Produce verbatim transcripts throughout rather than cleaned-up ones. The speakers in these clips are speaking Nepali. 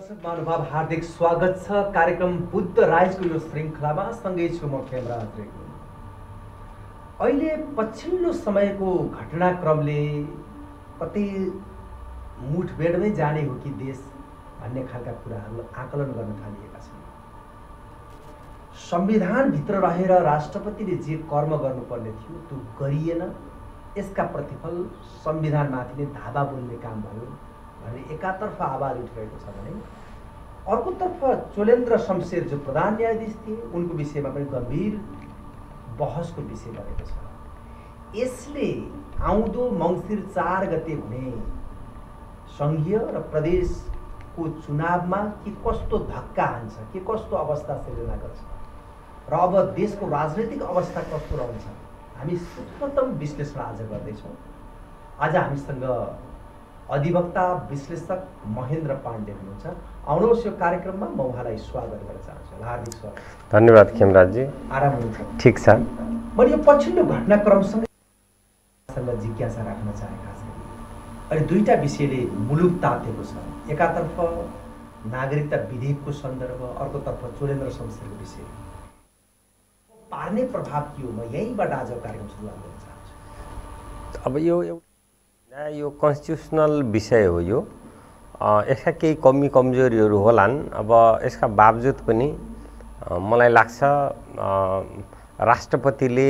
दर्शक महानुभाव हार्दिक स्वागत छ कार्यक्रम बुद्ध राइजको यो श्रृङ्खलामा। सँगै छु म खेमराज रेग्मी। अहिले पछिल्लो समयको घटनाक्रमले कतै मुठभेडमै जाने हो कि देश भन्ने खालका कुराहरू आकलन गर्न थालिएका छन्। संविधानभित्र रहेर राष्ट्रपतिले जे कर्म गर्नुपर्ने थियो त्यो गरिएन, यसका प्रतिफल संविधानमाथि नै धावा बोल्ने काम भयो भन्ने एकातर्फ आवाज उठिरहेको छ भने अर्कोतर्फ चोलेन्द्र शमशेर जो प्रधान न्यायाधीश थिए उनको विषयमा पनि गम्भीर बहसको विषय बनेको छ। यसले आउँदो मङ्सिर चार गते हुने सङ्घीय र प्रदेशको चुनावमा के कस्तो धक्का हान्छ, के कस्तो अवस्था सिर्जना गर्छ र अब देशको राजनैतिक अवस्था कस्तो रहन्छ, हामी सूक्ष्मतम विश्लेषण आज गर्दैछौँ। आज हामीसँग अधिवक्ता विश्लेषक महेन्द्र पाण्डे हुनुहुन्छ। आउनुहोस् यो कार्यक्रममा म उहाँलाई स्वागत गर्न चाहन्छु। हार्दिक स्वागत। धन्यवाद खेमराजजी। आराम हुनुहुन्छ? ठिक छ। मैले यो पछिल्लो घटनाक्रमसँग जिज्ञासा राख्न चाहेका छन्। अहिले दुईटा विषयले मुलुक तातेको छ। एकातर्फ नागरिकता विधेयकको सन्दर्भ, अर्कोतर्फ चोलेन्द्र शमशेरको विषय पार्ने प्रभाव के हो, म यहीँबाट आज कार्यक्रम सुरुवात गर्न चाहन्छु। अब यो यो कन्स्टिट्युसनल विषय हो। यो यसका केही कमी कमजोरीहरू होलान्। अब यसका बावजुद पनि मलाई लाग्छ राष्ट्रपतिले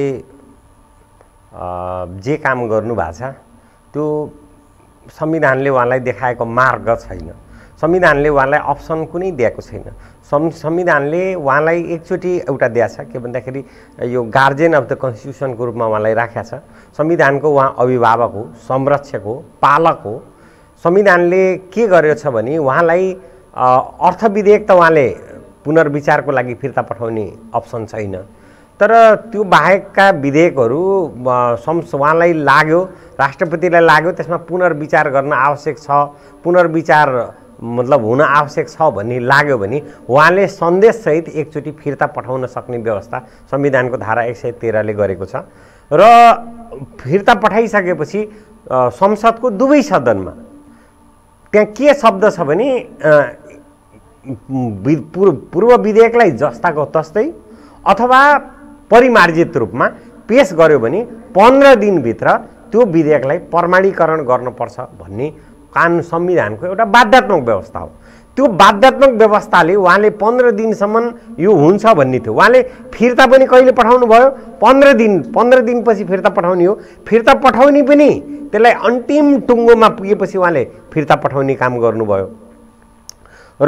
जे काम गर्नुभएको छ त्यो संविधानले उहाँलाई देखाएको मार्ग छैन। संविधानले उहाँलाई अप्सन कुनै दिएको छैन। संविधानले उहाँलाई एकचोटि एउटा दिएको छ के भन्दाखेरि यो गार्जियन अफ द कन्स्टिट्युसनको रूपमा उहाँलाई राखेको छ। संविधानको उहाँ अभिभावक हो, संरक्षक हो, पालक हो। संविधानले के गरेको छ भने उहाँलाई अर्थ विधेयक त उहाँले पुनर्विचारको लागि फिर्ता पठाउने अप्सन छैन, तर त्यो बाहेकका विधेयकहरू संस उहाँलाई लाग्यो, राष्ट्रपतिलाई लाग्यो त्यसमा पुनर्विचार गर्न आवश्यक छ, पुनर्विचार मतलब हुन आवश्यक छ भन्ने लाग्यो भने उहाँले सन्देशसहित एकचोटि फिर्ता पठाउन सक्ने व्यवस्था संविधानको धारा एक सय तेह्रले गरेको छ। र फिर्ता पठाइसकेपछि संसदको दुवै सदनमा त्यहाँ के शब्द छ भने पूर्व विधेयकलाई जस्ताको तस्तै अथवा परिमार्जित रूपमा पेश गर्यो भने पन्ध्र दिनभित्र त्यो विधेयकलाई प्रमाणीकरण गर्नुपर्छ भन्ने कानुन संविधानको एउटा बाध्यात्मक व्यवस्था हो। त्यो बाध्यात्मक व्यवस्थाले उहाँले पन्ध्र दिनसम्म यो हुन्छ भन्ने थियो। उहाँले फिर्ता पनि कहिले पठाउनु भयो? पन्ध्र दिन पन्ध्र दिनपछि फिर्ता पठाउने हो। फिर्ता पठाउने पनि त्यसलाई अन्तिम टुङ्गोमा पुगेपछि उहाँले फिर्ता पठाउने काम गर्नुभयो र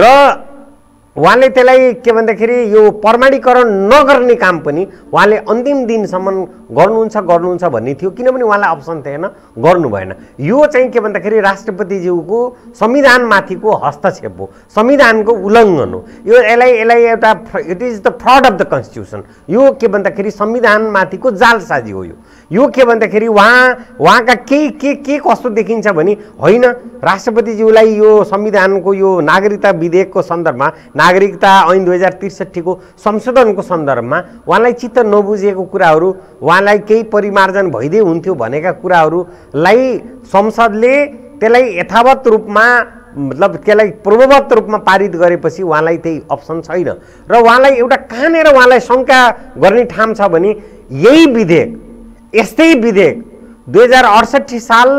उहाँले त्यसलाई के भन्दाखेरि यो प्रमाणीकरण नगर्ने काम पनि उहाँले अन्तिम दिनसम्म गर्नुहुन्छ गर्नुहुन्छ भन्ने थियो, किनभने उहाँलाई अप्सन थिएन, गर्नु भएन। यो चाहिँ के भन्दाखेरि राष्ट्रपतिज्यूको संविधानमाथिको हस्तक्षेप हो, संविधानको उल्लङ्घन हो। यो यसलाई यसलाई एउटा it is the fraud of the constitution. यो के भन्दाखेरि संविधानमाथिको जालसाजी हो। यो यो के भन्दाखेरि उहाँ उहाँका केही के के कस्तो देखिन्छ भने होइन, राष्ट्रपतिज्यूलाई यो संविधानको यो नागरिकता विधेयकको सन्दर्भमा, नागरिकता ऐन दुई हजार त्रिसठीको संशोधनको सन्दर्भमा उहाँलाई चित्त नबुझेको कुराहरू, उहाँलाई केही परिमार्जन भइदिए हुन्थ्यो भनेका कुराहरूलाई संसदले त्यसलाई यथावत रूपमा मतलब त्यसलाई पूर्ववत रूपमा पारित गरेपछि उहाँलाई त्यही अप्सन छैन र उहाँलाई एउटा कहाँनिर उहाँलाई शङ्का गर्ने ठाम छ भने यही विधेयक, यस्तै विधेयक दुई हजार अडसट्ठी साल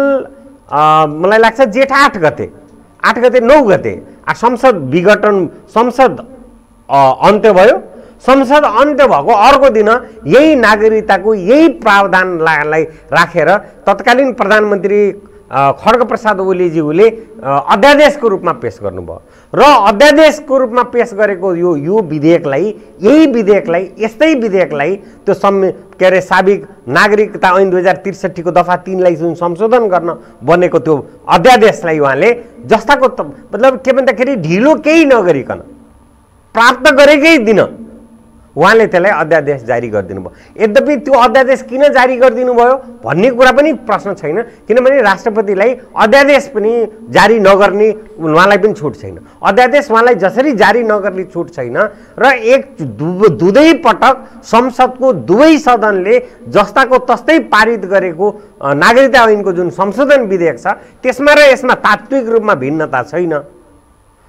मलाई लाग्छ जेठ आठ गते आठ गते नौ गते संसद विघटन संसद अन्त्य भयो। संसद अन्त्य भएको अर्को दिन यही नागरिकताको यही प्रावधानलाई राखेर तत्कालीन प्रधानमन्त्री खड्ग प्रसाद ओलीज्यूले अध्यादेशको रूपमा पेश गर्नुभयो र अध्यादेशको रूपमा पेश गरेको यो यो विधेयकलाई यही विधेयकलाई यस्तै विधेयकलाई त्यो सम् के अरे साबिक नागरिकता ऐन दुई हजार त्रिसठीको दफा तीनलाई जुन संशोधन गर्न बनेको त्यो अध्यादेशलाई उहाँले जस्ताको मतलब के भन्दाखेरि ढिलो केही नगरिकन प्राप्त गरेकै दिन उहाँले त्यसलाई अध्यादेश जारी गरिदिनु भयो। यद्यपि त्यो अध्यादेश किन जारी गरिदिनु भयो भन्ने कुरा पनि प्रश्न छैन, किनभने राष्ट्रपतिलाई अध्यादेश पनि जारी नगर्ने उहाँलाई पनि छुट छैन। अध्यादेश उहाँलाई जसरी जारी नगर्ने छुट छैन र एक दुवै पटक संसदको दुवै सदनले जस्ताको तस्तै पारित गरेको नागरिकता ऐनको जुन संशोधन विधेयक छ त्यसमा र यसमा तात्विक रूपमा भिन्नता छैन।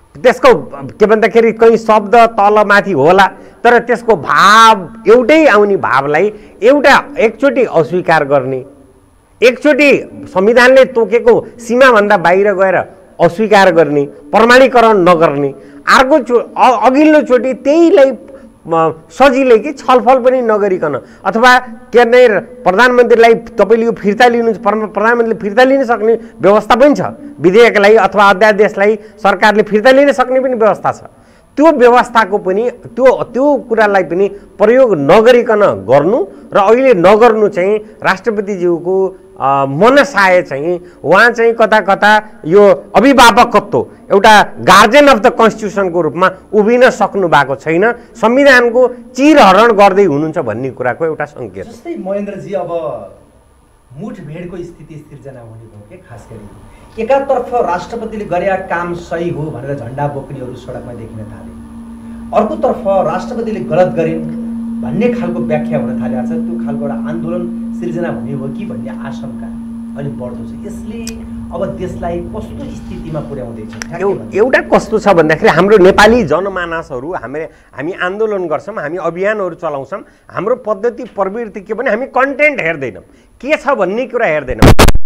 त्यसको के भन्दाखेरि कहीँ शब्द तलमाथि होला तर त्यसको भाव एउटै आउने भावलाई एउटा एकचोटि अस्वीकार गर्ने, एकचोटि संविधानले तोकेको सीमाभन्दा बाहिर गएर अस्वीकार गर्ने, प्रमाणीकरण नगर्ने, अर्को चो अघिल्लो चोटि त्यहीलाई सजिलै कि छलफल पनि नगरिकन अथवा के अरे प्रधानमन्त्रीलाई तपाईँले यो फिर्ता लिनु प्रधानमन्त्रीले फिर्ता लिन सक्ने व्यवस्था पनि छ, विधेयकलाई अथवा अध्यादेशलाई सरकारले फिर्ता लिन सक्ने पनि व्यवस्था छ। त्यो व्यवस्थाको पनि त्यो त्यो कुरालाई पनि प्रयोग नगरिकन गर्नु र अहिले नगर्नु चाहिँ राष्ट्रपतिज्यूको मनसाय चाहिँ उहाँ चाहिँ कता कता यो अभिभावकत्व एउटा गार्जियन अफ द कन्स्टिट्युसनको रूपमा उभिन सक्नु भएको छैन, संविधानको चिरहरण गर्दै हुनुहुन्छ भन्ने कुराको एउटा सङ्केत। जस्तै महेन्द्रजी अब मुठभेडको स्थिति सिर्जना हुने भयो के खास गरी एकातर्फ राष्ट्रपतिले गरेका काम सही हो भनेर झन्डा बोक्नेहरू सडकमा देखिन थाले, अर्कोतर्फ राष्ट्रपतिले गलत गरिन् भन्ने खालको व्याख्या हुन थालेको छ। त्यो खालको एउटा आन्दोलन सिर्जना हुने हो कि भन्ने आशंका अलिक बढ्दो छ। यसले अब देशलाई कस्तो स्थितिमा पुर्याउँदैछ? एउटा कस्तो छ भन्दाखेरि हाम्रो नेपाली जनमानसहरू हामी हामी आन्दोलन गर्छौँ, हामी अभियानहरू चलाउँछौँ, हाम्रो पद्धति प्रवृत्ति के भने हामी कन्टेन्ट हेर्दैनौँ, के छ भन्ने कुरा हेर्दैनौँ।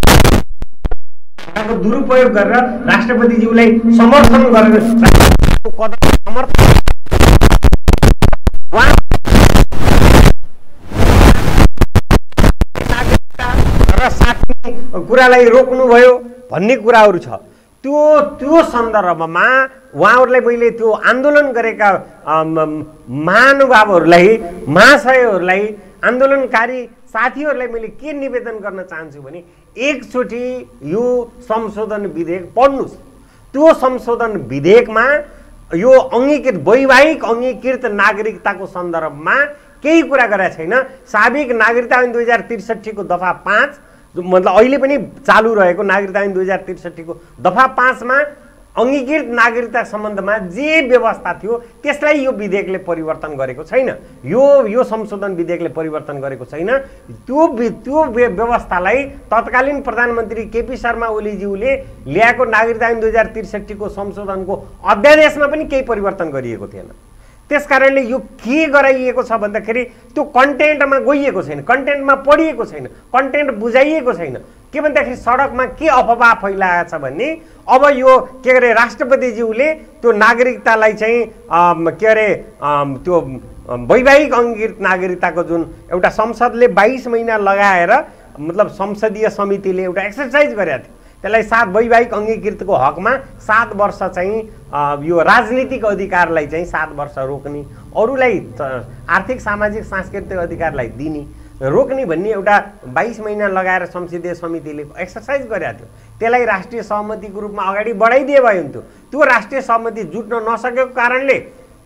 दुरुपयोग गरेर राष्ट्रपतिज्यूलाई समर्थन गरेर समर्थन र साट्ने कुरालाई रोक्नुभयो भन्ने कुराहरू छ। त्यो त्यो सन्दर्भमा उहाँहरूलाई मैले त्यो आन्दोलन गरेका महानुभावहरूलाई महाशयहरूलाई आन्दोलनकारी साथीहरूलाई मैले के निवेदन गर्न चाहन्छु भने एकचोटि यो संशोधन विधेयक पढ्नुहोस्। त्यो संशोधन विधेयकमा यो अङ्गीकृत वैवाहिक अङ्गीकृत नागरिकताको सन्दर्भमा केही कुरा गरेका छैन। साबिक नागरिकता ऐन दुई हजार त्रिसठीको दफा पाँच मतलब अहिले पनि चालु रहेको नागरिकता ऐन दुई हजार त्रिसठीको दफा पाँचमा अङ्गीकृत नागरिकता सम्बन्धमा जे व्यवस्था थियो त्यसलाई यो विधेयकले परिवर्तन गरेको छैन, यो यो संशोधन विधेयकले परिवर्तन गरेको छैन। त्यो त्यो व्यवस्थालाई तत्कालीन प्रधानमन्त्री केपी शर्मा ओलीज्यूले ल्याएको नागरिकता ऐन दुई हजार त्रिसठीको संशोधनको अध्यादेशमा पनि केही परिवर्तन गरिएको थिएन। त्यसकारणले यो के गराइएको छ भन्दाखेरि त्यो कन्टेन्टमा गइएको छैन, कन्टेन्टमा पढिएको छैन, कन्टेन्ट बुझाइएको छैन। के भन्दाखेरि सडकमा के अफवाह फैलाएको छ भन्ने अब यो के अरे राष्ट्रपतिज्यूले त्यो नागरिकतालाई चाहिँ के अरे त्यो वैवाहिक अङ्गीकृत नागरिकताको जुन एउटा संसदले बाइस महिना लगाएर मतलब संसदीय समितिले एउटा एक्सर्साइज गरेको थियो, त्यसलाई सात वैवाहिक अङ्गीकृतको हकमा सात वर्ष चाहिँ यो राजनीतिक अधिकारलाई चाहिँ सात वर्ष रोक्ने, अरूलाई आर्थिक सामाजिक सांस्कृतिक अधिकारलाई दिने रोक्ने भन्ने एउटा बाइस महिना लगाएर संसदीय समितिले एक्सर्साइज गरेको थियो। त्यसलाई राष्ट्रिय सहमतिको रूपमा अगाडि बढाइदिए भयो हुन्थ्यो। त्यो राष्ट्रिय सहमति जुट्न नसकेको कारणले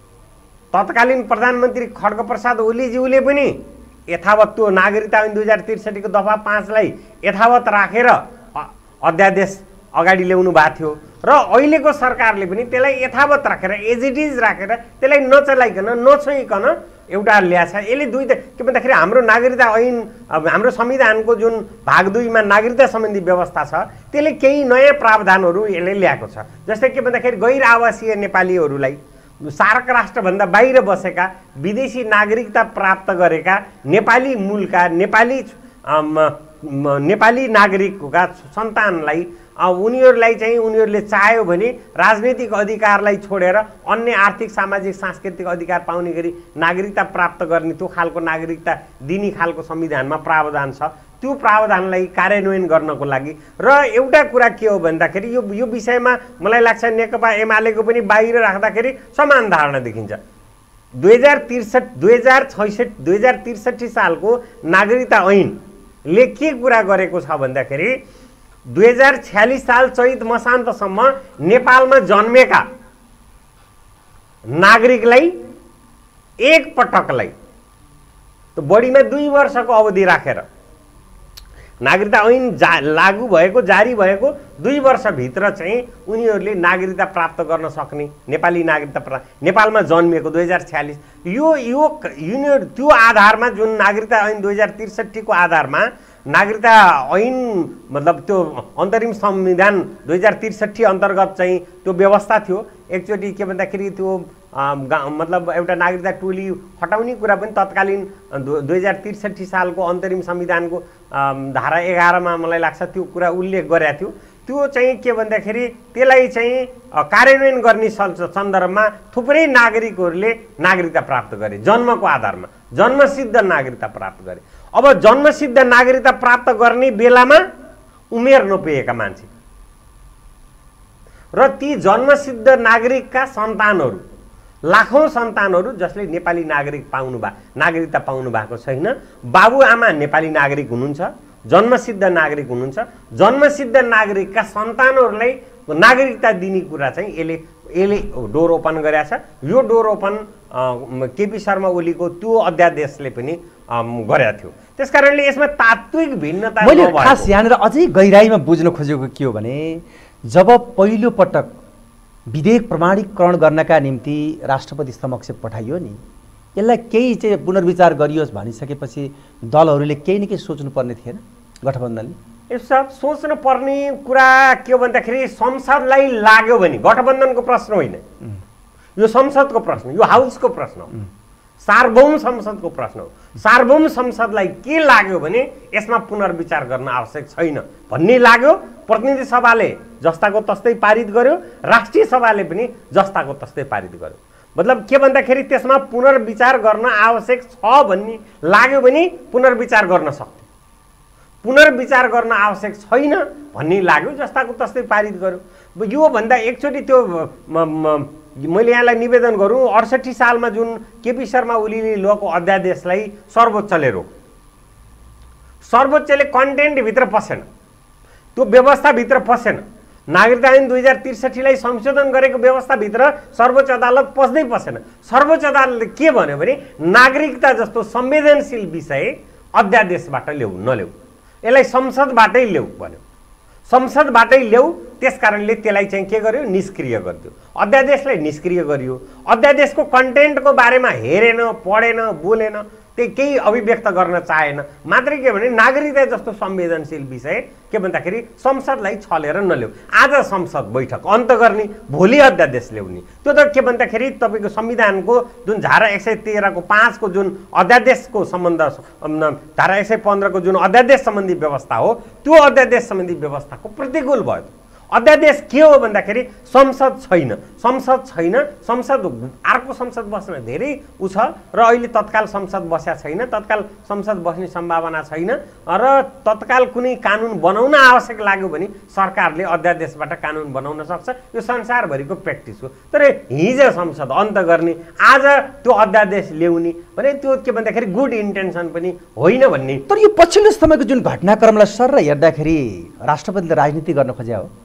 तत्कालीन प्रधानमन्त्री खड्गप्रसाद ओलीज्यूले पनि यथावत त्यो नागरिकता ऐन दुई हजार त्रिसठीको दफा पाँचलाई यथावत राखेर अध्यादेश अगाडि ल्याउनु भएको थियो र अहिलेको सरकारले पनि त्यसलाई यथावत राखेर एज इट इज राखेर त्यसलाई नचलाइकन नछोइकन एउटा ल्याछ। यसले दुई के भन्दाखेरि हाम्रो नागरिकता ऐन हाम्रो संविधानको जुन भाग दुईमा नागरिकता सम्बन्धी व्यवस्था छ त्यसले केही नयाँ प्रावधानहरू यसले ल्याएको छ। जस्तै के भन्दाखेरि गैर आवासीय नेपालीहरूलाई सार्क राष्ट्रभन्दा बाहिर बसेका विदेशी नागरिकता प्राप्त गरेका नेपाली मूलका नेपाली नेपाली नागरिकका सन्तानलाई उनीहरूलाई चाहिँ उनीहरूले चाह्यो भने राजनीतिक अधिकारलाई छोडेर अन्य आर्थिक सामाजिक सांस्कृतिक अधिकार पाउने गरी नागरिकता प्राप्त गर्ने त्यो खालको नागरिकता दिने खालको संविधानमा प्रावधान छ। त्यो प्रावधानलाई कार्यान्वयन गर्नको लागि र एउटा कुरा के हो भन्दाखेरि यो यो विषयमा मलाई लाग्छ नेकपा एमालेको पनि बाहिर राख्दाखेरि समान धारणा देखिन्छ। दुई हजार त्रिसठी दुई हजार छैसठी दुई हजार त्रिसठी सालको नागरिकता ऐनले के कुरा गरेको छ भन्दाखेरि दुई हजार छ्यालिस साल चैत मसान्तसम्म नेपालमा जन्मेका नागरिकलाई एक पटकलाई त बढीमा दुई वर्षको अवधि राखेर नागरिकता ऐन जा लागू भएको जारी भएको दुई वर्षभित्र चाहिँ उनीहरूले नागरिकता प्राप्त गर्न सक्ने नेपाली नागरिकता प्राप्त नेपालमा जन्मिएको दुई हजार छ्यालिस यो यो युनियर त्यो आधारमा जुन नागरिकता ऐन दुई हजार त्रिसठीको आधारमा नागरिकता ऐन मतलब त्यो अन्तरिम संविधान दुई हजार त्रिसठी अन्तर्गत चाहिँ त्यो व्यवस्था थियो एकचोटि के भन्दाखेरि त्यो मतलब एउटा नागरिकता टोली हटाउने कुरा पनि तत्कालीन दुई हजार त्रिसठी सालको अन्तरिम संविधानको धारा एघारमा मलाई लाग्छ त्यो कुरा उल्लेख गरेको थियो। त्यो चाहिँ के भन्दाखेरि त्यसलाई चाहिँ कार्यान्वयन गर्ने सन्दर्भमा थुप्रै नागरिकहरूले नागरिकता प्राप्त गरे जन्मको आधारमा, जन्मसिद्ध नागरिकता प्राप्त गरे। अब जन्मसिद्ध नागरिकता प्राप्त गर्ने बेलामा उमेर नपुगेका मान्छे र ती जन्मसिद्ध नागरिकका सन्तानहरू लाखौं सन्तानहरू जसले नेपाली नागरिक पाउनु भा नागरिकता पाउनु भएको छैन, बाबुआमा नेपाली नागरिक हुनुहुन्छ, जन्मसिद्ध नागरिक हुनुहुन्छ, जन्मसिद्ध नागरिकका सन्तानहरूलाई नागरिकता दिने कुरा चाहिँ यसले यसले डोर ओपन गरेको छ। यो डोर ओपन केपी शर्मा ओलीको त्यो अध्यादेशले पनि गरेको थियो। त्यसकारणले यसमा तात्विक भिन्नता मैले खास यहाँनिर अझै गहिराइमा बुझ्न खोजेको के हो भने जब पहिलो पटक विधेयक प्रमाणीकरण गर्नका निम्ति राष्ट्रपति समक्ष पठाइयो नि, यसलाई केही चाहिँ पुनर्विचार गरियोस् भनिसकेपछि दलहरूले केही न केही सोच्नुपर्ने थिएन गठबन्धनले? यो सब सोच्नु पर्ने कुरा के हो भन्दाखेरि संसदलाई लाग्यो भने गठबन्धनको प्रश्न होइन, यो संसदको प्रश्न, यो हाउसको प्रश्न हो, सार्वभौम संसदको प्रश्न हो। सार्वभौम संसदलाई के लाग्यो भने यसमा पुनर्विचार गर्न आवश्यक छैन भन्ने लाग्यो, प्रतिनिधि सभाले जस्ताको तस्तै पारित गर्यो, राष्ट्रिय सभाले पनि जस्ताको तस्तै पारित गर्यो। मतलब के भन्दाखेरि त्यसमा पुनर्विचार गर्न आवश्यक छ भन्ने लाग्यो भने पुनर्विचार गर्न सक्थ्यो, पुनर्विचार गर्न आवश्यक छैन भन्ने लाग्यो जस्ताको तस्तै पारित गर्यो। यो भन्दा एकचोटि त्यो मैले यहाँलाई निवेदन गरौँ, अडसठी सालमा जुन केपी शर्मा ओलीले ल्याएको अध्यादेशलाई सर्वोच्चले रोक्यो, सर्वोच्चले कन्टेन्टभित्र पसेन, त्यो व्यवस्थाभित्र पसेन। नागरिकता ऐन दुई हजार त्रिसठीलाई संशोधन गरेको व्यवस्थाभित्र सर्वोच्च अदालत पस्दै पसेन। सर्वोच्च अदालतले के भन्यो भने नागरिकता जस्तो संवेदनशील विषय अध्यादेशबाट ल्याऊ नल्याऊ, यसलाई संसदबाटै ल्याऊ भन्यो, संसदबाटै ल्याऊ। त्यसकारणले त्यसलाई चाहिँ के गर्यो, निष्क्रिय गरिदियो, अध्यादेशलाई निष्क्रिय गरियो। अध्यादेशको कन्टेन्टको बारेमा हेरेन, पढेन, बोलेन, त्यही केही अभिव्यक्त गर्न चाहेन, मात्रै के भने नागरिकता जस्तो संवेदनशील विषय के भन्दाखेरि संसदलाई छलेर नल्याऊ। आज संसद बैठक अन्त गर्ने, भोलि अध्यादेश ल्याउने, त्यो त के भन्दाखेरि तपाईँको संविधानको जुन धारा एक सय तेह्रको पाँचको जुन अध्यादेशको सम्बन्ध, धारा एक सय पन्ध्रको जुन अध्यादेश सम्बन्धी व्यवस्था हो, त्यो अध्यादेश सम्बन्धी व्यवस्थाको प्रतिकूल भयो। अध्यादेश के हो भन्दाखेरि संसद छैन, संसद छैन, संसद अर्को संसद बस्न धेरै उ छ र अहिले तत्काल संसद बस्या छैन, तत्काल संसद बस्ने सम्भावना छैन र तत्काल कुनै कानुन बनाउन आवश्यक लाग्यो भने सरकारले अध्यादेशबाट कानुन बनाउन सक्छ। यो संसारभरिको प्र्याक्टिस हो। तर हिजो संसद अन्त गर्ने, आज त्यो अध्यादेश ल्याउने भने त्यो के भन्दाखेरि गुड इन्टेन्सन पनि होइन भन्ने। तर यो पछिल्लो समयको जुन घटनाक्रमलाई सर हेर्दाखेरि राष्ट्रपतिले राजनीति गर्न खोज्या हो।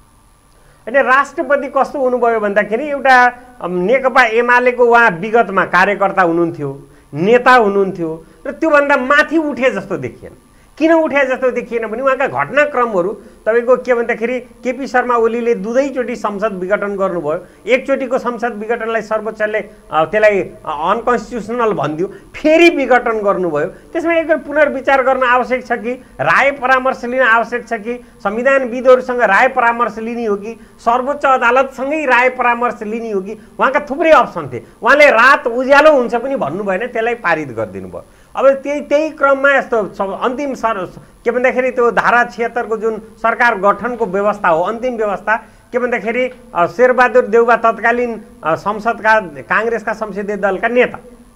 होइन, राष्ट्रपति कस्तो हुनुभयो भन्दाखेरि एउटा नेकपा एमालेको उहाँ विगतमा कार्यकर्ता हुनुहुन्थ्यो, नेता हुनुहुन्थ्यो र त्योभन्दा माथि उठे जस्तो देखिएन। किन उठे जस्तो देखिएन भने उहाँका घटनाक्रमहरू तपाईँको के भन्दाखेरि केपी शर्मा ओलीले दुवैचोटि संसद विघटन गर्नुभयो। एकचोटिको संसद विघटनलाई सर्वोच्चले त्यसलाई अनकन्स्टिट्युसनल भनिदियो, फेरि विघटन गर्नुभयो। त्यसमा एक पुनर्विचार गर्न आवश्यक छ कि राय परामर्श लिन आवश्यक छ कि संविधानविदहरूसँग राय परामर्श लिने हो कि सर्वोच्च अदालतसँगै राय परामर्श लिने हो कि, उहाँका थुप्रै अप्सन थिए। उहाँले रात उज्यालो हुन्छ पनि भन्नु भएन, त्यसलाई पारित गरिदिनु भयो। अब त्यही त्यही क्रममा यस्तो अन्तिम सर के भन्दाखेरि त्यो धारा छिहत्तरको जुन सरकार गठनको व्यवस्था हो, अन्तिम व्यवस्था के भन्दाखेरि शेरबहादुर देउवा तत्कालीन संसदका काङ्ग्रेसका संसदीय दलका नेता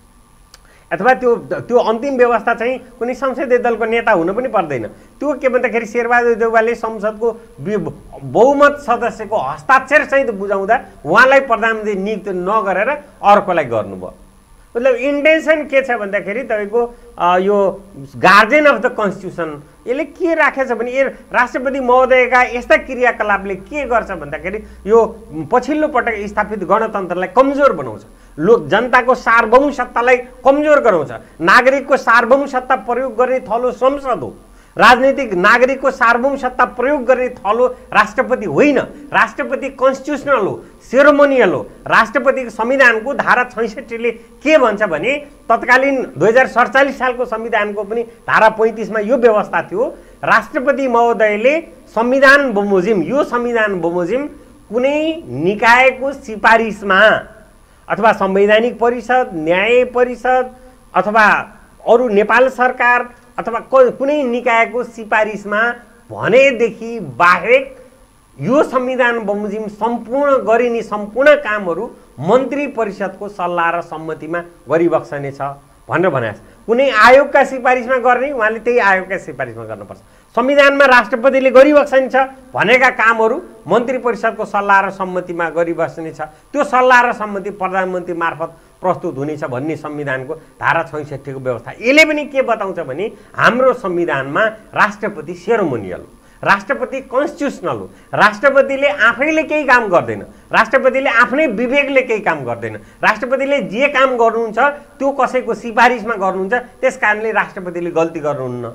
अथवा त्यो त्यो अन्तिम व्यवस्था चाहिँ कुनै संसदीय दलको नेता हुन पनि पर्दैन। त्यो के भन्दाखेरि शेरबहादुर देउवाले संसदको बहुमत सदस्यको हस्ताक्षरसहित बुझाउँदा उहाँलाई प्रधानमन्त्री नियुक्त नगरेर अर्कोलाई गर्नुभयो। मतलब इन्टेन्सन के छ भन्दाखेरि तपाईँको यो गार्जियन अफ द कन्स्टिट्युसन यसले के राखेछ भने यो राष्ट्रपति महोदयका यस्ता क्रियाकलापले के गर्छ भन्दाखेरि यो पछिल्लो पटक स्थापित गणतन्त्रलाई कमजोर बनाउँछ, लोक जनताको सार्वभौम सत्तालाई कमजोर गराउँछ। नागरिकको सार्वभौम सत्ता प्रयोग गर्ने थलो संसद हो, राजनीतिक नागरिकको सार्वभौम सत्ता प्रयोग गर्ने थलो राष्ट्रपति होइन। राष्ट्रपति कन्स्टिट्युसनल हो, सेरोमोनियल हो। राष्ट्रपतिको संविधानको धारा छैसठीले के भन्छ भने तत्कालीन दुई हजार सडचालिस सालको संविधानको पनि धारा पैँतिसमा यो व्यवस्था थियो, राष्ट्रपति महोदयले संविधान बमोजिम यो संविधान बमोजिम कुनै निकायको सिफारिसमा अथवा संवैधानिक परिषद, न्याय परिषद अथवा अरू नेपाल सरकार अथवा कुनै निकायको सिफारिसमा भनेदेखि बाहेक यो संविधान बमोजिम सम्पूर्ण गरिने सम्पूर्ण कामहरू मन्त्री परिषदको सल्लाह र सम्मतिमा गरिबक्सने छ भनेर भनेको छ। कुनै आयोगका सिफारिसमा गर्ने उहाँले त्यही आयोगका सिफारिसमा गर्नुपर्छ। संविधानमा राष्ट्रपतिले गरिबक्सने छ भनेका कामहरू मन्त्री परिषदको सल्लाह र सम्मतिमा गरिबस्ने छ। त्यो सल्लाह र सम्मति प्रधानमन्त्री मार्फत प्रस्तुत हुनेछ भन्ने संविधानको धारा छैसठी को व्यवस्था। यसले पनि के बताउँछ भने हाम्रो संविधानमा राष्ट्रपति सेरोमोनियल हो, राष्ट्रपति कन्स्टिट्युसनल हो। राष्ट्रपतिले आफैले केही काम गर्दैन, राष्ट्रपतिले आफ्नै विवेकले केही काम गर्दैन। राष्ट्रपतिले जे काम गर्नुहुन्छ त्यो कसैको सिफारिसमा गर्नुहुन्छ, त्यस कारणले राष्ट्रपतिले गल्ती गर्नुहुन्न।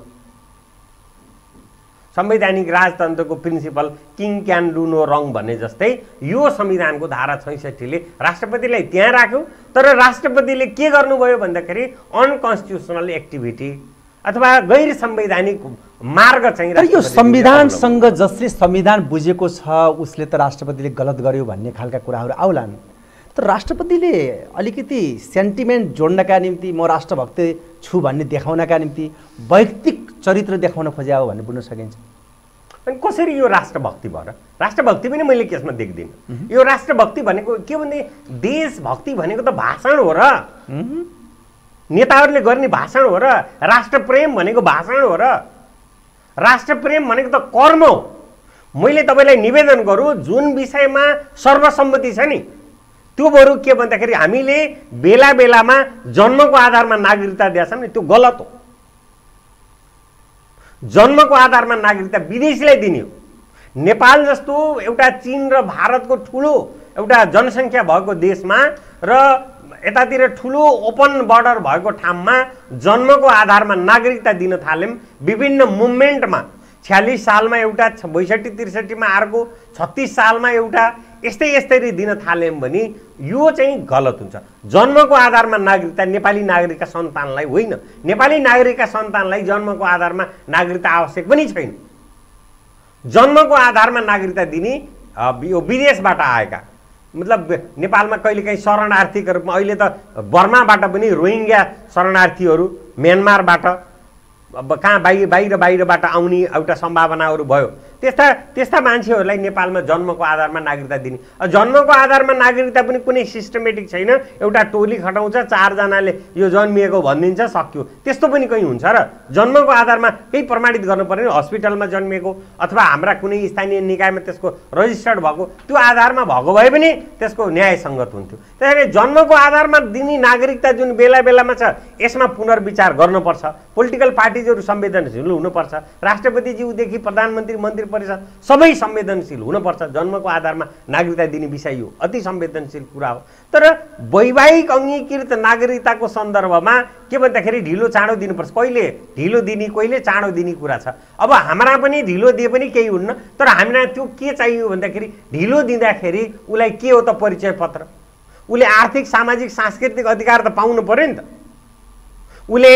संवैधानिक राजतन्त्रको principle king can do no wrong भन्ने जस्तै यो संविधानको धारा छैसठीले राष्ट्रपतिलाई त्यहाँ राख्यो, तर राष्ट्रपतिले के गर्नुभयो भन्दाखेरि अनकन्स्टिट्युसनल एक्टिभिटी अथवा गैर संवैधानिक मार्ग चाहिँ तर यो संविधानसँग जसले संविधान बुझेको छ उसले त राष्ट्रपतिले गलत गर्यो भन्ने खालका कुराहरू आउलान्। तर राष्ट्रपतिले अलिकति सेन्टिमेन्ट जोड्नका निम्ति म राष्ट्रभक्त छु भन्ने देखाउनका निम्ति वैयक्तिक चरित्र देखाउन खोजे हो भन्ने बुझ्न सकिन्छ। अनि कसरी यो राष्ट्रभक्ति भयो र? राष्ट्रभक्ति पनि मैले केसमा देख्दिनँ। यो राष्ट्रभक्ति भनेको के भने देशभक्ति भनेको त भाषण हो र, नेताहरूले गर्ने भाषण हो र। राष्ट्रप्रेम भनेको भाषण हो र। राष्ट्रप्रेम भनेको त कर्म हो। मैले तपाईँलाई निवेदन गरौँ, जुन विषयमा सर्वसम्मति छ नि त्यो बरु के भन्दाखेरि हामीले बेला बेलामा जन्मको आधारमा नागरिकता दिएछौँ नि त्यो गलत हो। जन्मको आधारमा नागरिकता विदेशीलाई दिने हो। नेपाल जस्तो एउटा चीन र भारतको ठुलो एउटा जनसङ्ख्या भएको देशमा र यतातिर ठुलो ओपन बर्डर भएको ठाउँमा जन्मको आधारमा नागरिकता दिन थाल्यौँ। विभिन्न मुभमेन्टमा छ्यालिस सालमा एउटा, बैसठी त्रिसठीमा अर्को, छत्तिस सालमा एउटा, यस्तै यस्तै दिन थाल्यौँ भने यो चाहिँ गलत हुन्छ। जन्मको आधारमा नागरिकता नेपाली नागरिकका सन्तानलाई होइन, नेपाली नागरिकका सन्तानलाई जन्मको आधारमा नागरिकता आवश्यक पनि छैन। जन्मको आधारमा नागरिकता दिने यो विदेशबाट आएका, मतलब नेपालमा कहिलेकाहीँ शरणार्थीको रूपमा, अहिले त बर्माबाट पनि रोहिङ्ग्या शरणार्थीहरू, म्यानमारबाट अब कहाँ बाहिर बाहिर बाहिरबाट आउने एउटा सम्भावनाहरू भयो। त्यस्ता त्यस्ता मान्छेहरूलाई नेपालमा जन्मको आधारमा नागरिकता दिने। जन्मको आधारमा नागरिकता पनि कुनै सिस्टमेटिक छैन। एउटा टोली खटाउँछ, चारजनाले यो जन्मिएको भनिदिन्छ, सक्यो। त्यस्तो पनि कहीँ हुन्छ र? जन्मको आधारमा केही प्रमाणित गर्नु पर्ने, हस्पिटलमा जन्मिएको अथवा हाम्रा कुनै स्थानीय निकायमा त्यसको रजिस्टर्ड भएको त्यो आधारमा भएको भए पनि त्यसको न्याय सङ्गत हुन्थ्यो। त्यसैले जन्मको आधारमा दिने नागरिकता जुन बेला बेलामा छ यसमा पुनर्विचार गर्नुपर्छ। पोलिटिकल पार्टिजहरू संवेदनशील हुनुपर्छ। राष्ट्रपतिज्यूदेखि प्रधानमन्त्री, मन्त्री परिषद सबै संवेदनशील हुनुपर्छ। जन्मको आधारमा नागरिकता दिने विषय हो, अति संवेदनशील कुरा हो। तर वैवाहिक अङ्गीकृत नागरिकताको सन्दर्भमा के भन्दाखेरि ढिलो चाँडो दिनुपर्छ। कहिले ढिलो दिने, कहिले चाँडो दिने कुरा छ। अब हाम्रा पनि ढिलो दिए पनि केही हुन्न, तर हामीलाई त्यो के चाहियो भन्दाखेरि ढिलो दिँदाखेरि उसलाई के हो त परिचय पत्र, उसले आर्थिक सामाजिक सांस्कृतिक अधिकार त पाउनु पर्यो नि त। उसले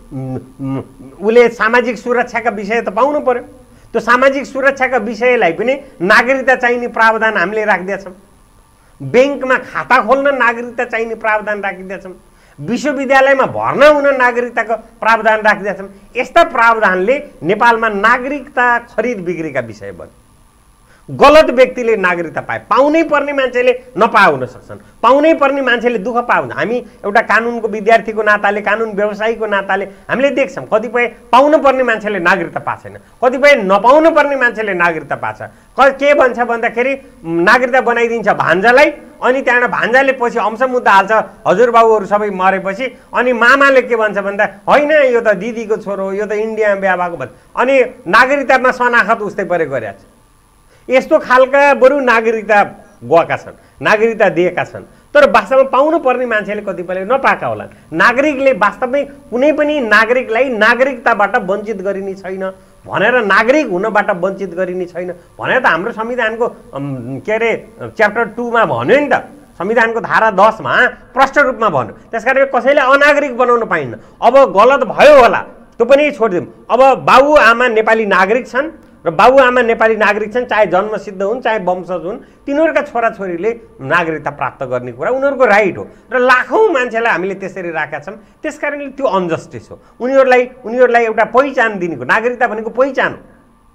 उसले सामाजिक सुरक्षाका विषय त पाउनु पर्यो। त्यो सामाजिक सुरक्षाका विषयलाई पनि नागरिकता चाहिने प्रावधान हामीले राखिदिएछौँ। ब्याङ्कमा खाता खोल्न नागरिकता चाहिने प्रावधान राखिदिएछौँ। विश्वविद्यालयमा भर्ना हुन नागरिकताको प्रावधान राखिदिएछौँ। यस्ता प्रावधानले नेपालमा नागरिकता खरिद बिक्रीका विषय बन्यो। गलत व्यक्तिले नागरिकता पाए, पाउनै पर्ने मान्छेले नपाए हुन सक्छन्। पाउनै पर्ने मान्छेले दुःख पाउँछ। हामी एउटा कानुनको विद्यार्थीको नाताले, कानुन व्यवसायीको नाताले हामीले देख्छौँ कतिपय पाउनु पर्ने मान्छेले नागरिकता पाएको छैन, कतिपय नपाउनु पर्ने मान्छेले नागरिकता पाएको छ। के भन्छ भन्दाखेरि नागरिकता बनाइदिन्छ भान्जालाई, अनि त्यहाँबाट भान्जाले पछि अंश मुद्दा हाल्छ, हजुरबाबुहरू सबै मरेपछि। अनि मामाले के भन्छ भन्दा होइन यो त दिदीको छोरो, यो त इन्डियामा बिहा भएको भन्छ। अनि नागरिकतामा शनाखत उस्तै परे गरिरहेको छ। यस्तो खालका बरु नागरिकता गएका छन्, नागरिकता दिएका छन्, तर वास्तवमा पाउनु पर्ने मान्छेले कतिपयले नपाएका होलान्। नागरिकले वास्तवमै कुनै पनि नागरिकलाई नागरिकताबाट वञ्चित गरिने छैन भनेर, नागरिक हुनबाट वञ्चित गरिने छैन भनेर त हाम्रो संविधानको के अरे च्याप्टर टूमा भन्यो नि त। संविधानको धारा दसमा प्रष्ट रूपमा भन्यो। त्यसकारण कसैले अनागरिक बनाउन पाइन्न। अब गलत भयो होला त्यो पनि छोडिदिउँ। अब बाबु आमा नेपाली नागरिक छन् र बाबुआमा नेपाली नागरिक छन्, चाहे जन्मसिद्ध हुन् चाहे वंशज हुन्, तिनीहरूका छोराछोरीले नागरिकता प्राप्त गर्ने कुरा उनीहरूको राइट हो र लाखौँ मान्छेलाई हामीले त्यसरी राखेका छौँ। त्यस कारणले त्यो अनजस्टिस हो। उनीहरूलाई उनीहरूलाई एउटा पहिचान दिनेको, नागरिकता भनेको पहिचान हो,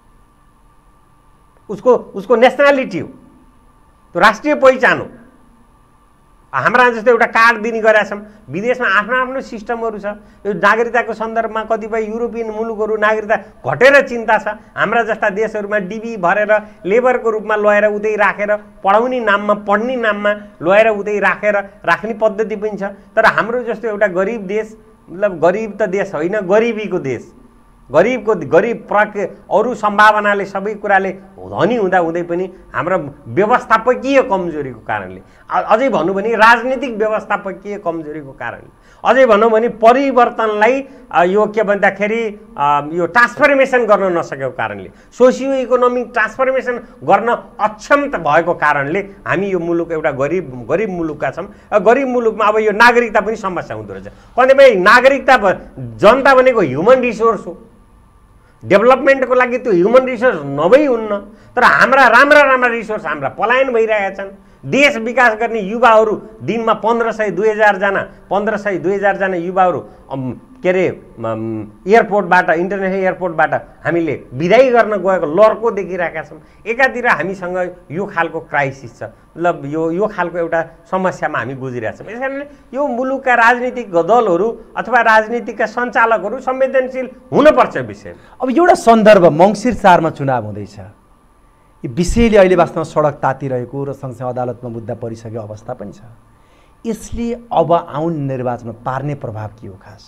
उसको उसको नेसनालिटी हो, त्यो राष्ट्रिय पहिचान हो। हाम्रा जस्तो एउटा कार्ड दिने गरेका छौँ। विदेशमा आफ्नो आफ्नो सिस्टमहरू छ। यो नागरिकताको सन्दर्भमा कतिपय युरोपियन मुलुकहरू नागरिकता घटेर चिन्ता छ। हाम्रा जस्ता देशहरूमा डिबी भरेर लेबरको रूपमा लगेर उतै राखेर पढाउने नाममा पढ्ने नाममा लगेर उतै राखेर राख्ने पद्धति पनि छ। तर हाम्रो जस्तो एउटा गरिब देश, मतलब गरिब त देश होइन, गरिबीको देश, गरिबको गरिब प्रक अरू सम्भावनाले सबै कुराले धनी हुँदा हुँदै पनि हाम्रो व्यवस्थापकीय कमजोरीको कारणले, अझै भनौँ भने राजनीतिक व्यवस्थापकीय कमजोरीको कारणले, अझै भनौँ भने परिवर्तनलाई यो के भन्दाखेरि यो ट्रान्सफर्मेसन गर्न नसकेको कारणले, सोसियो इकोनोमिक ट्रान्सफर्मेसन गर्न अक्षम भएको कारणले हामी यो मुलुक एउटा गरिब गरिब मुलुकका छौँ। गरिब मुलुकमा अब यो नागरिकता पनि समस्या हुँदो रहेछ। कतिपय नागरिकता जनता भनेको ह्युमन रिसोर्स हो, डेभलपमेन्टको लागि त्यो ह्युमन रिसोर्स नभई हुन्न। तर हाम्रा राम्रा राम्रा रिसोर्स हाम्रा पलायन भइरहेका छन्। देश विकास गर्ने युवाहरू दिनमा पन्ध्र सय दुई हजारजना पन्ध्र सय दुई हजारजना युवाहरू के अरे एयरपोर्टबाट, इन्टरनेसनल एयरपोर्टबाट हामीले विदाई गर्न गएको लड्को देखिरहेका छौँ। एकातिर हामीसँग यो खालको क्राइसिस छ, मतलब यो यो खालको एउटा समस्यामा हामी गुजिरहेका छौँ। यस कारणले यो मुलुकका राजनीतिक दलहरू अथवा राजनीतिकका सञ्चालकहरू संवेदनशील हुनुपर्छ विषय। अब एउटा सन्दर्भ मङ्सिर चारमा चुनाव हुँदैछ, यो विषयले अहिले वास्तवमा सडक तातिरहेको र सँगसँगै अदालतमा मुद्दा परिसकेको अवस्था पनि छ। यसले अब आउने निर्वाचनमा पार्ने प्रभाव के हो खास?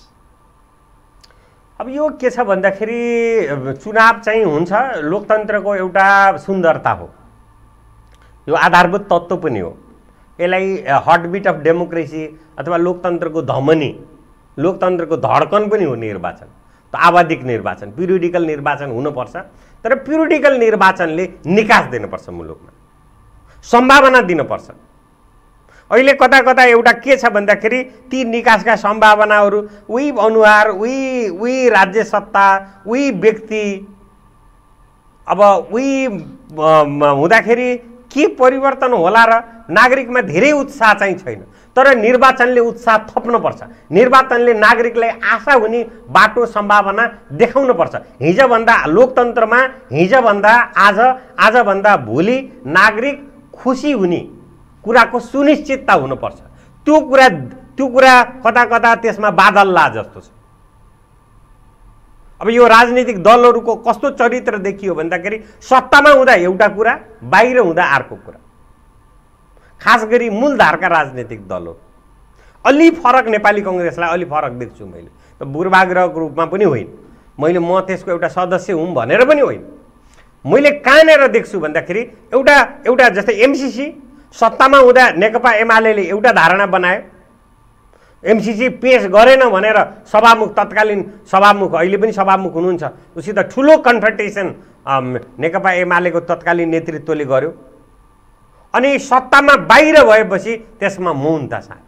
अब यो के छ भन्दाखेरि चुनाव चाहिँ हुन्छ, लोकतन्त्रको एउटा सुन्दरता हो, यो आधारभूत तत्त्व पनि हो। यसलाई हार्टबिट अफ डेमोक्रेसी अथवा लोकतन्त्रको धमनी, लोकतन्त्रको धड्कन पनि हो निर्वाचन। त आवधिक निर्वाचन, पिरियडिकल निर्वाचन हुनुपर्छ। तर पिरियडिकल निर्वाचनले निकास दिनुपर्छ, मुलुकमा सम्भावना दिनुपर्छ। अहिले कता कता एउटा के छ भन्दाखेरि ती निकासका सम्भावनाहरू उही अनुहार, उही उही राज्य सत्ता, उही व्यक्ति, अब उही हुँदाखेरि के परिवर्तन होला र नागरिकमा धेरै उत्साह चाहिँ छैन। तर निर्वाचनले उत्साह थप्नुपर्छ। निर्वाचनले नागरिकलाई आशा हुने बाटो सम्भावना देखाउनुपर्छ। हिजोभन्दा लोकतन्त्रमा हिजोभन्दा आज, आजभन्दा भोलि नागरिक खुसी हुने कुराको सुनिश्चितता हुनुपर्छ। त्यो कुरा त्यो कुरा कता कता त्यसमा बादल ला जस्तो छ। अब यो राजनीतिक दलहरूको कस्तो चरित्र देखियो भन्दाखेरि सत्तामा हुँदा एउटा कुरा, बाहिर हुँदा अर्को कुरा। खास गरी मूलधारका राजनीतिक दलहरू अलि फरक, नेपाली कङ्ग्रेसलाई अलि फरक देख्छु मैले। त पूर्वाग्रहको रूपमा पनि होइन, मैले म त्यसको एउटा सदस्य हुँ भनेर पनि होइन। मैले कहाँनिर देख्छु भन्दाखेरि एउटा एउटा जस्तै एमसिसी सत्तामा हुँदा नेकपा एमाले एउटा धारणा बनायो, एमसिसी पेश गरेन भनेर सभामुख, तत्कालीन सभामुख, अहिले पनि सभामुख हुनुहुन्छ, उसित ठुलो कन्फ्रन्टेसन नेकपा एमालेको तत्कालीन नेतृत्वले गर्यो। अनि सत्तामा बाहिर भएपछि त्यसमा मौनता साथ।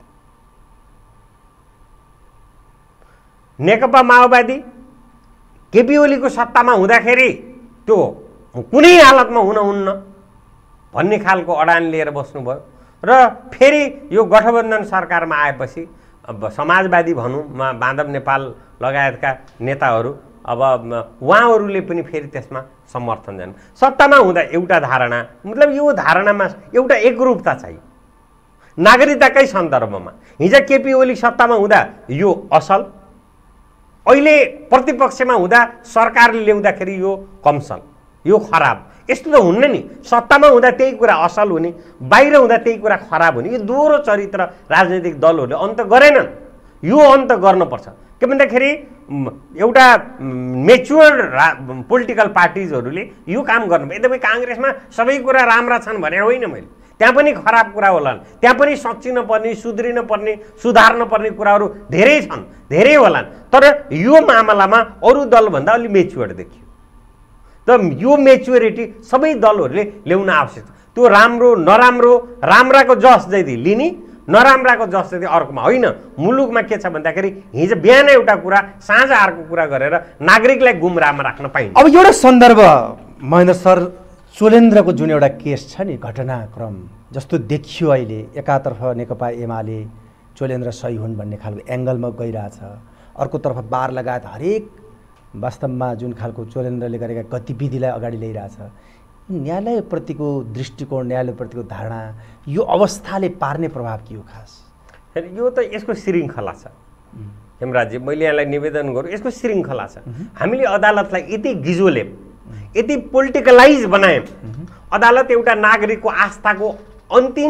नेकपा माओवादी केपी ओलीको सत्तामा हुँदाखेरि त्यो कुनै हालतमा हुन हुन्न भन्ने खालको अडान लिएर बस्नुभयो र फेरि यो गठबन्धन सरकारमा आएपछि अब समाजवादी भनौँ, माधव नेपाल लगायतका नेताहरू, अब उहाँहरूले पनि फेरि त्यसमा समर्थन जानु। सत्तामा हुँदा एउटा धारणा, मतलब यो धारणामा एउटा एकरूपता चाहियो नागरिकताकै सन्दर्भमा। हिजो केपी ओली सत्तामा हुँदा यो असल, अहिले प्रतिपक्षमा हुँदा सरकारले ल्याउँदाखेरि यो कमसल, यो खराब। यस्तो त हुन्न नि। सत्तामा हुँदा त्यही कुरा असल हुने, बाहिर हुँदा त्यही कुरा खराब हुने। यो दोहोरो चरित्र राजनीतिक दलहरूले अन्त गरेनन्। यो अन्त गर्नुपर्छ। के भन्दाखेरि एउटा मेच्योर पोलिटिकल पार्टिजहरूले यो काम गर्नु। यद्यपि काङ्ग्रेसमा सबै कुरा राम्रा छन् भने होइन मैले, त्यहाँ पनि खराब कुरा होलान्, त्यहाँ पनि सच्चिन पर्ने, सुध्रिन पर्ने, सुधार्न पर्ने कुराहरू धेरै छन्, धेरै होलान्। तर यो मामलामा अरू दलभन्दा अलि मेच्योर देखियो। त यो मेच्योरिटी सबै दलहरूले ल्याउन आवश्यक छ। त्यो राम्रो नराम्रो, राम्राको जस जति लिने, नराम्राको जस जति अर्कोमा होइन। मुलुकमा के छ भन्दाखेरि हिजो बिहान एउटा कुरा, साँझ अर्को कुरा गरेर नागरिकलाई गुमराहमा राख्न पाइन्छ। अब एउटा सन्दर्भ महेन्द्र सर, चोलेन्द्रको जुन एउटा केस छ नि, घटनाक्रम जस्तो देखियो अहिले, एकातर्फ नेकपा एमाले चोलेन्द्र सही हुन् भन्ने खालको एङ्गलमा गइरहेछ, अर्कोतर्फ बार लगायत हरेक वास्तवमा जुन खालको चोलेन्द्रले गरेका गतिविधिलाई अगाडि ल्याइरहेछ, न्यायालयप्रतिको दृष्टिकोण, न्यायालयप्रतिको धारणा, यो अवस्थाले पार्ने प्रभाव के हो खास? यो त यसको श्रृङ्खला छ हेमराजी, मैले यहाँलाई निवेदन गरौँ, यसको श्रृङ्खला छ। हामीले अदालतलाई यति गिजोल्यौँ, यति पोलिटिकलाइज बनायौँ। अदालत एउटा नागरिकको आस्थाको अन्तिम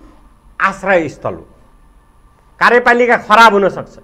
आश्रय स्थल हो। कार्यपालिका खराब हुन सक्छ,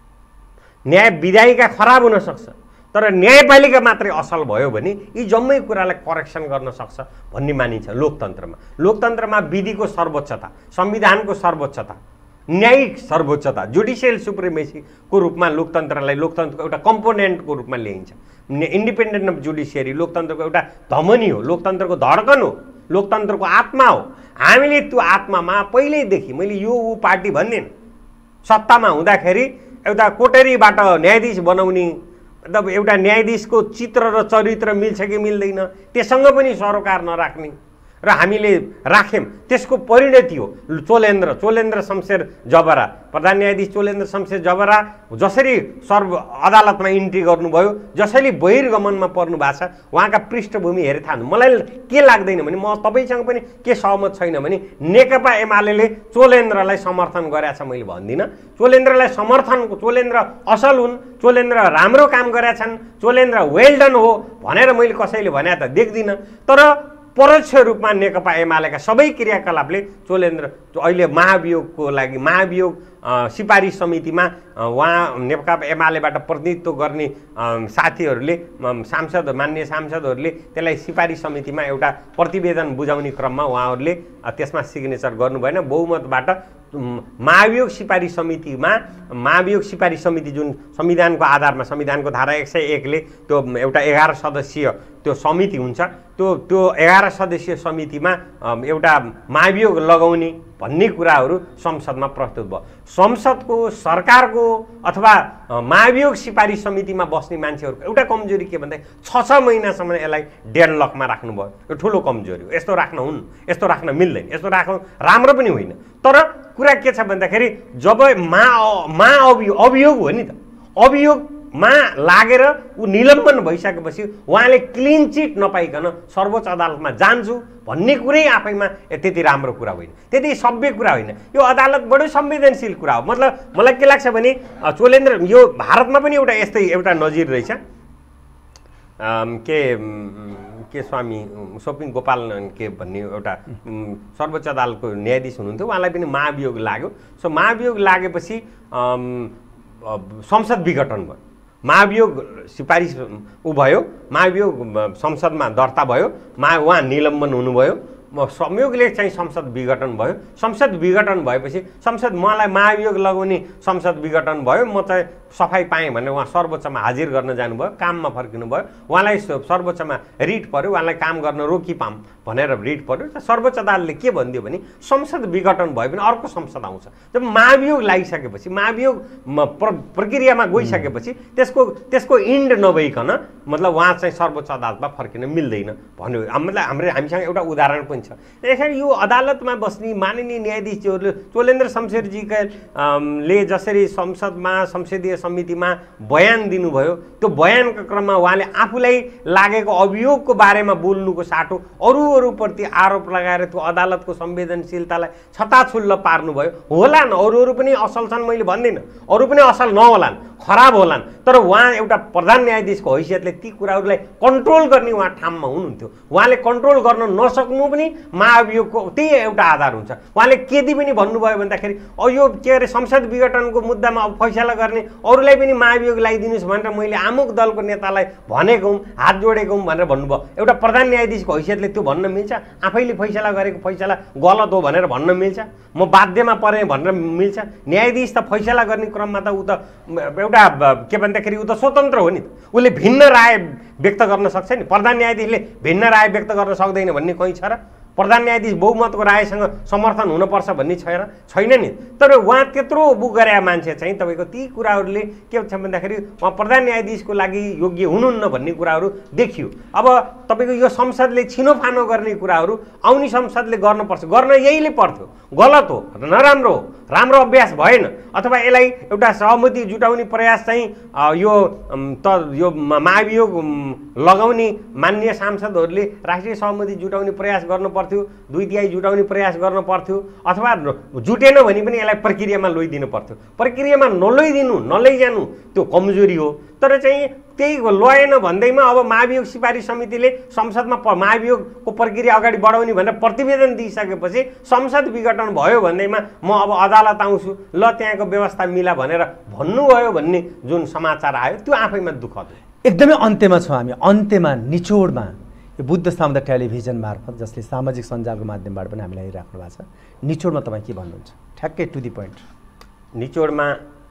न्याय विधायिका खराब हुन सक्छ, तर न्यायपालिका मात्रै असल भयो भने यी जम्मै कुरालाई करेक्सन गर्न सक्छ भन्ने मानिन्छ लोकतन्त्रमा। लोकतन्त्रमा विधिको सर्वोच्चता, संविधानको सर्वोच्चता, न्यायिक सर्वोच्चता, जुडिसियल सुप्रिमेसीको रूपमा लोकतन्त्रलाई लोकतन्त्रको एउटा कम्पोनेन्टको रूपमा ल्याइन्छ। इन्डिपेन्डेन्ट अफ जुडिसियरी लोकतन्त्रको एउटा धमनी हो, लोकतन्त्रको धड्कन हो, लोकतन्त्रको आत्मा हो। हामीले त्यो आत्मामा पहिल्यैदेखि, मैले यो ऊ पार्टी भन्दिनँ, सत्तामा हुँदाखेरि एउटा कोटरीबाट न्यायाधीश बनाउने, मतलब एउटा न्यायाधीशको चित्र र चरित्र मिल्छ कि मिल्दैन त्यससँग पनि सरोकार नराख्ने र हामीले राख्यौँ। त्यसको परिणति हो चोलेन्द्र चोलेन्द्र शमशेर जबरा, प्रधान न्यायाधीश चोलेन्द्र शमशेर जबरा जसरी सर्व अदालतमा इन्ट्री गर्नुभयो, जसरी बहिर्गमनमा पर्नु भएको छ, उहाँका पृष्ठभूमि हेरेर थाहा हुन्छ। मलाई के लाग्दैन भने, म तपाईँसँग पनि के सहमत छैन भने, नेकपा एमाले चोलेन्द्रलाई समर्थन गरेछ मैले भन्दिनँ। चोलेन्द्रलाई समर्थन, चोलेन्द्र असल हुन्, चोलेन्द्र राम्रो काम गरेछन्, चोलेन्द्र वेल डन हो भनेर मैले कसैले भने त देख्दिनँ। तर परोक्ष रूपमा नेकपा एमालेका सबै क्रियाकलापले चोलेन्द्र अहिले महाभियोगको लागि, महाभियोग सिफारिस समितिमा उहाँ नेकपा एमालेबाट प्रतिनिधित्व गर्ने साथीहरूले, सांसद मान्य सांसदहरूले त्यसलाई सिफारिस समितिमा एउटा प्रतिवेदन बुझाउने क्रममा उहाँहरूले त्यसमा सिग्नेचर गर्नु भएन। बहुमतबाट महाभियोग सिफारिस समितिमा, महाभियोग सिफारिस समिति जुन संविधानको आधारमा, संविधानको धारा एक सय एकले त्यो एउटा एघार सदस्यीय त्यो समिति हुन्छ, त्यो त्यो एघार सदस्यीय समितिमा एउटा महाभियोग लगाउने भन्ने कुराहरू संसदमा प्रस्तुत भयो। संसदको, सरकारको अथवा महाभियोग सिफारिस समितिमा बस्ने मान्छेहरूको एउटा कमजोरी के भन्दा छ छ महिनासम्म यसलाई डेडलकमा राख्नुभयो। यो ठुलो कमजोरी हो। यस्तो राख्न हुन्, यस्तो राख्न मिल्दैन, यस्तो राख्नु राम्रो पनि होइन। तर कुरा के छ भन्दाखेरि जब मा मा अभियोग अभियोग हो नि त, अभियोगमा लागेर ऊ निलम्बन भइसकेपछि उहाँले क्लिन चिट नपाइकन सर्वोच्च अदालतमा जान्छु भन्ने कुरै आफैमा त्यति राम्रो कुरा होइन, त्यति सभ्य कुरा होइन। यो अदालत बडो संवेदनशील कुरा हो। मतलब मलाई के लाग्छ भने चोलेन्द्र, यो भारतमा पनि एउटा यस्तै एउटा नजिर रहेछ। के के स्वामी सोपिङ गोपाल के भन्ने एउटा सर्वोच्च अदालतको न्यायाधीश हुनुहुन्थ्यो, उहाँलाई पनि महाभियोग लाग्यो। सो महाभियोग लागेपछि संसद विघटन भयो, महाभियोग सिफारिस उ भयो, महाभियोग संसदमा दर्ता भयो, मा उहाँ निलम्बन हुनुभयो, संयोगले चाहिँ संसद विघटन भयो। संसद विघटन भएपछि संसद मलाई महाभियोग लगाउने संसद विघटन भयो, म चाहिँ सफाइ पाएँ भनेर उहाँ सर्वोच्चमा हाजिर गर्न जानुभयो, काममा फर्किनु भयो। उहाँलाई सर्वोच्चमा रिट पर्यो, उहाँलाई काम गर्न रोकिपाम भनेर रिट पर्यो। सर्वोच्च अदालतले के भनिदियो भने संसद विघटन भयो भने अर्को संसद आउँछ। जब महाभियोग लागिसकेपछि, महाभियोग प्र प्रक्रियामा गइसकेपछि त्यसको त्यसको इन्ड नभइकन मतलब उहाँ चाहिँ सर्वोच्च अदालतमा फर्किन मिल्दैन भन्यो। मतलब हाम्रो हामीसँग एउटा उदाहरण पनि छ। यसरी यो अदालतमा बस्ने माननीय न्यायाधीशहरूले चोलेन्द्र शमशेरजीका ले जसरी संसदमा, संसदीय समितिमा बयान दिनुभयो, त्यो बयानको क्रममा उहाँले आफूलाई लागेको अभियोगको बारेमा बोल्नुको साटो अरू अरूप्रति आरोप लगाएर त्यो अदालतको संवेदनशीलतालाई छताछुल्ल पार्नुभयो। होला न, अरू अरू पनि असल छन् मैले भन्दिनँ, अरू पनि असल नहोलान्, खराब होलान्, तर उहाँ एउटा प्रधान न्यायाधीशको हैसियतले ती कुराहरूलाई कन्ट्रोल गर्ने उहाँ ठाउँमा हुनुहुन्थ्यो। उहाँले कन्ट्रोल गर्न नसक्नु पनि महाभियोगको त्यही एउटा आधार हुन्छ। उहाँले केदी पनि भन्नुभयो भन्दाखेरि यो के अरे संसद विघटनको मुद्दामा अब फैसला गर्ने अरूलाई पनि महाभियोग लगाइदिनुहोस् भनेर मैले आमुक दलको नेतालाई भनेको हुँ, हात जोडेको हुँ भनेर भन्नुभयो। एउटा प्रधान न्यायाधीशको हैसियतले त्यो भन्न मिल्छ? आफैले फैसला गरेको फैसला गलत हो भनेर भन्न मिल्छ? म बाध्यमा परेँ भनेर मिल्छ? न्यायाधीश त फैसला गर्ने क्रममा त ऊ त एउटा के भन्दाखेरि ऊ त स्वतन्त्र हो नि, उसले भिन्न राय व्यक्त गर्न सक्छ नि। प्रधान न्यायाधीशले भिन्न राय व्यक्त गर्न सक्दैन भन्ने कहीँ छ र? प्रधान न्यायाधीश बहुमतको रायसँग समर्थन हुनुपर्छ भन्ने छैन छैन नि। तर उहाँ त्यत्रो बुक गरे मान्छे चाहिँ तपाईँको ती कुराहरूले के छ भन्दाखेरि उहाँ प्रधान न्यायाधीशको लागि योग्य हुनुहुन्न भन्ने कुराहरू देखियो। अब तपाईँको यो संसदले छिनोफानो गर्ने कुराहरू आउने संसदले गर्नुपर्छ, गर्न यहीले पर्थ्यो। गलत हो, नराम्रो हो, राम्रो अभ्यास भएन। अथवा यसलाई एउटा सहमति जुटाउने प्रयास चाहिँ यो त यो महाभियोग लगाउने मान्य सांसदहरूले राष्ट्रिय सहमति जुटाउने प्रयास गर्नु पर्थ्यो, दुई तिहाई जुटाउने प्रयास गर्नु पर्थ्यो। अथवा जुटेन भने पनि यसलाई प्रक्रियामा लैदिनु पर्थ्यो। प्रक्रियामा नलैदिनु नलैजानु त्यो कमजोरी हो। तर चाहिँ त्यही लएन भन्दैमा अब महाभियोग सिफारिस समितिले संसदमा महाभियोगको प्रक्रिया अगाडि बढाउने भनेर प्रतिवेदन दिइसकेपछि संसद विघटन भयो भन्दैमा म अब अदालत आउँछु, ल त्यहाँको व्यवस्था मिला भनेर भन्नुभयो भन्ने जुन समाचार आयो त्यो आफैमा दुःखद हो। एकदमै अन्त्यमा छौँ हामी, अन्त्यमा निचोडमा यो बुद्ध सामुदायिक टेलिभिजन मार्फत जसले सामाजिक सञ्जालको माध्यमबाट पनि हामीलाई हेरिराख्नु भएको छ, निचोडमा तपाईँ के भन्नुहुन्छ? ठ्याक्कै टु दि पोइन्ट। निचोडमा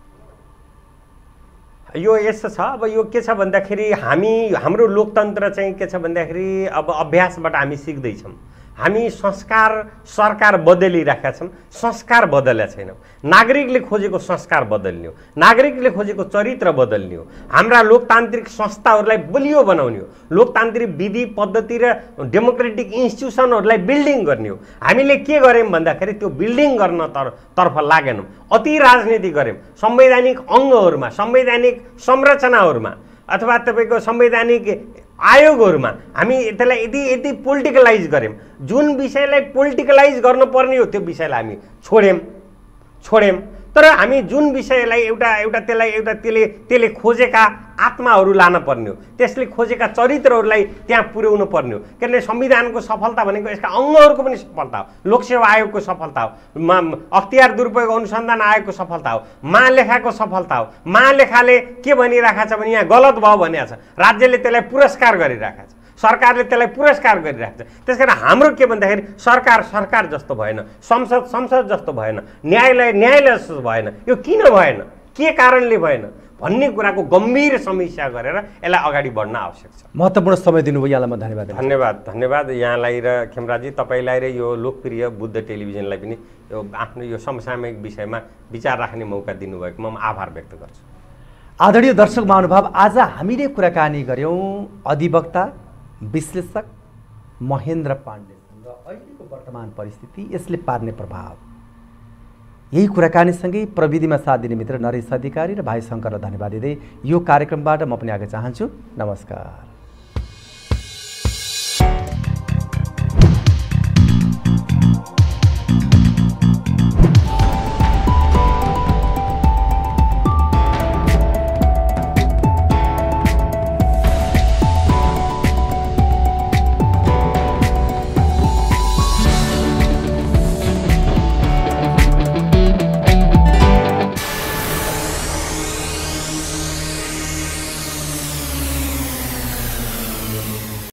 यो यस्तो छ, अब यो के छ भन्दाखेरि हामी हाम्रो लोकतन्त्र चाहिँ के छ भन्दाखेरि अब अभ्यासबाट हामी सिक्दैछौँ। हामी संस्कार सरकार बदलिरहेका छौँ, संस्कार बदलेका छैनौँ। नागरिकले खोजेको संस्कार बदल्ने हो, नागरिकले खोजेको चरित्र बदल्ने हो, हाम्रा लोकतान्त्रिक संस्थाहरूलाई बलियो बनाउने हो, लोकतान्त्रिक विधि पद्धति र डेमोक्रेटिक इन्स्टिट्युसनहरूलाई बिल्डिङ गर्ने हो। हामीले के गर्यौँ भन्दाखेरि त्यो बिल्डिङ गर्न तर तर्फ लागेनौँ, अति राजनीति गऱ्यौँ। संवैधानिक अङ्गहरूमा, संवैधानिक संरचनाहरूमा अथवा तपाईँको संवैधानिक आयोगहरूमा हामी त्यसलाई यदि यदि पोलिटिकलाइज गऱ्यौँ, जुन विषयलाई पोलिटिकलाइज गर्नुपर्ने हो त्यो विषयलाई हामी छोड्यौँ छोड्यौँ तर हामी जुन विषयलाई एउटा एउटा त्यसलाई एउटा त्यसले त्यसले खोजेका आत्माहरू लान पर्ने हो, त्यसले खोजेका चरित्रहरूलाई त्यहाँ पुर्याउनु पर्ने हो। किनभने संविधानको सफलता भनेको यसका अङ्गहरूको पनि सफलता हो, लोकसेवा आयोगको सफलता हो, अख्तियार दुरुपयोग अनुसन्धान आयोगको सफलता हो, महालेखाको सफलता हो। महालेखाले के भनिरहेको छ भने यहाँ गलत भयो भनेको छ, राज्यले त्यसलाई पुरस्कार गरिरहेको छ, सरकारले त्यसलाई पुरस्कार गरिरहेको छ। त्यसकारण हाम्रो के भन्दाखेरि सरकार सरकार जस्तो भएन, संसद संसद जस्तो भएन, न्यायालय न्यायालय जस्तो भएन। यो किन भएन, के कारणले भएन भन्ने कुराको गम्भीर समीक्षा गरेर यसलाई अगाडि बढ्न आवश्यक छ। महत्त्वपूर्ण समय दिनुभयो, यहाँलाई म धन्यवाद धन्यवाद धन्यवाद यहाँलाई र खेमराजी तपाईँलाई र यो लोकप्रिय बुद्ध टेलिभिजनलाई पनि यो आफ्नो यो समसामयिक विषयमा विचार राख्ने मौका दिनुभएकोमा म आभार व्यक्त गर्छु। आदरणीय दर्शक महानुभाव, आज हामीले कुराकानी गऱ्यौँ अधिवक्ता विश्लेषक महेन्द्र पाण्डेसँग अहिलेको वर्तमान परिस्थिति, यसले पार्ने प्रभाव। यही कुराकानीसँगै प्रविधिमा साथ दिने मित्र नरेश अधिकारी र भाइ शङ्करलाई धन्यवाद दिँदै यो कार्यक्रमबाट म पनि आगे चाहन्छु। नमस्कार।